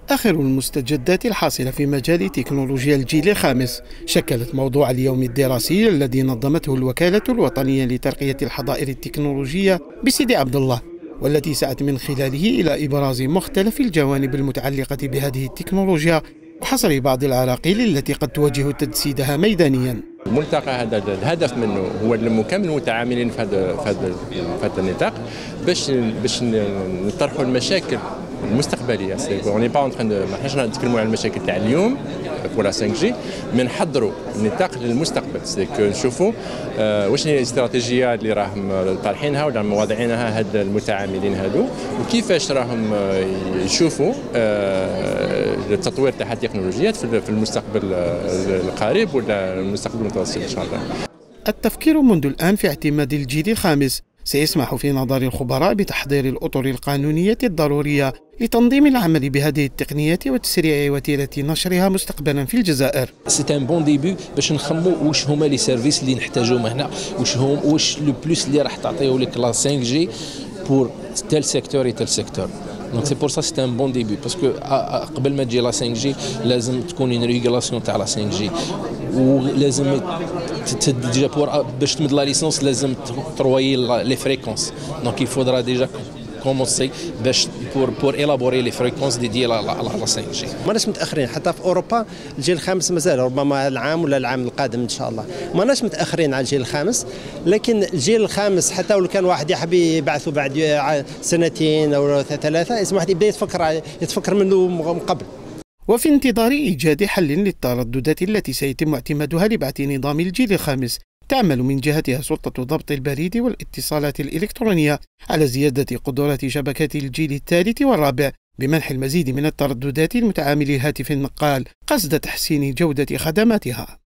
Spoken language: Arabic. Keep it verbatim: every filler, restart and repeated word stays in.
آخر المستجدات الحاصلة في مجال تكنولوجيا الجيل الخامس شكلت موضوع اليوم الدراسي الذي نظمته الوكالة الوطنية لترقية الحظائر التكنولوجية بسيدي عبد الله، والتي سعت من خلاله إلى إبراز مختلف الجوانب المتعلقة بهذه التكنولوجيا وحصر بعض العراقيل التي قد تواجه تجسيدها ميدانيا. الملتقى هذا الهدف منه هو المكمل المتعاملين في هذا في هذا في هذا النطاق باش باش نطرحوا المشاكل المستقبليه. اوني با اون ما حناش نتكلموا على المشاكل تاع اليوم فور خمسة جي، من نحضروا النطاق للمستقبل. سيك نشوفوا آه واش هي الاستراتيجيه اللي راهم طارحينها ولا مواضعينها هاد المتعاملين هادو، وكيفاش راهم يشوفوا آه التطوير تاع التكنولوجيات في المستقبل القريب ولا المستقبل المتوسط ان شاء الله. التفكير منذ الآن في اعتماد الجيل الخامس سيسمح في نظر الخبراء بتحضير الأطر القانونية الضرورية لتنظيم العمل بهذه التقنيات وتسريع وتيرة نشرها مستقبلا في الجزائر. سي ان بون ديبي باش نخمو واش هما لي سيرفيس اللي نحتاجوهم هنا، واش هم واش لو بلوس اللي راح تعطيه لك لا خمسة جي بور تيل سيكتور اي تيل سيكتور. دونك سي بور سا سي ان بون ديبي باسكو قبل ما تجي لا خمسة جي لازم تكون اون ريغولاسيون تاع لا خمسة جي، ولازم ديجا بور باش تمد لا ليسونس لازم تروي لي فريكونس. دونك يفودرا ديجا كومونسي باش بور بور الابوري لي فريكونس ديدي لا خمسة جي. ماناش متاخرين حتى في اوروبا. الجيل الخامس مازال ربما العام ولا العام القادم ان شاء الله. ماناش متاخرين على الجيل الخامس، لكن الجيل الخامس حتى ولو كان واحد يحب يبعثوا بعد سنتين او ثلاثه، لازم واحد يبدا يتفكر يتفكر منه من قبل. وفي انتظار إيجاد حل للترددات التي سيتم اعتمادها لبعث نظام الجيل الخامس، تعمل من جهتها سلطة ضبط البريد والاتصالات الإلكترونية على زيادة قدرات شبكات الجيل الثالث والرابع بمنح المزيد من الترددات لمتعاملي الهاتف النقال قصد تحسين جودة خدماتها.